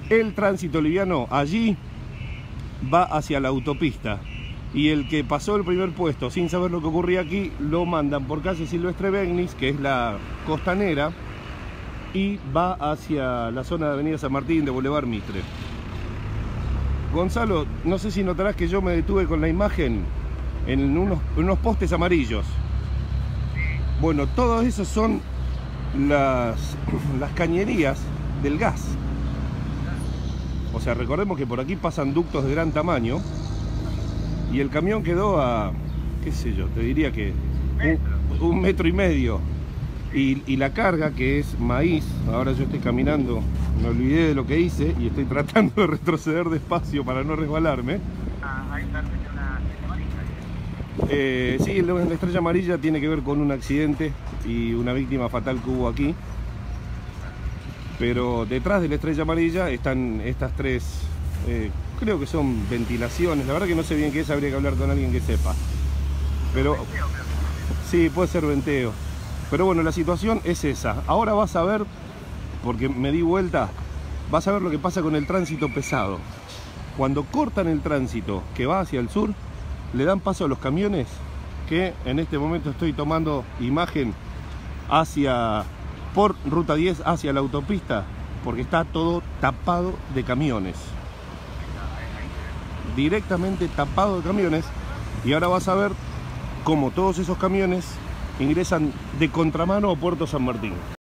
El tránsito liviano allí va hacia la autopista. Y el que pasó el primer puesto sin saber lo que ocurría aquí, lo mandan por calle Silvestre Begnis, que es la costanera, y va hacia la zona de Avenida San Martín, de Boulevard Mitre. Gonzalo, no sé si notarás que yo me detuve con la imagen en unos postes amarillos. Bueno, todos esos son las cañerías del gas. O sea, recordemos que por aquí pasan ductos de gran tamaño. Y el camión quedó a, qué sé yo, te diría que un metro y medio. Y la carga, que es maíz, ahora yo estoy caminando, me olvidé de lo que hice y estoy tratando de retroceder despacio para no resbalarme. Ahí está una estrella amarilla. Sí, la estrella amarilla tiene que ver con un accidente y una víctima fatal que hubo aquí. Pero detrás de la estrella amarilla están estas tres, creo que son ventilaciones. La verdad que no sé bien qué es, habría que hablar con alguien que sepa. Pero sí, puede ser venteo. Pero bueno, la situación es esa. Ahora vas a ver, porque me di vuelta, vas a ver lo que pasa con el tránsito pesado. Cuando cortan el tránsito que va hacia el sur, le dan paso a los camiones, que en este momento estoy tomando imagen por ruta 10 hacia la autopista, porque está todo tapado de camiones. Directamente tapado de camiones. Y ahora vas a ver cómo todos esos camiones ingresan de contramano a Puerto San Martín.